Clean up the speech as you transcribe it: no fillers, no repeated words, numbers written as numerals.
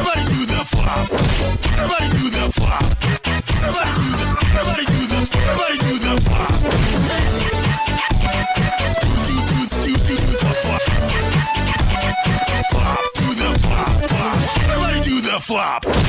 Everybody do the flop. Everybody do the flop. Everybody do the flop. Everybody do the flop. Do the flop. Flop. Do the flop. Flop. Everybody do the flop.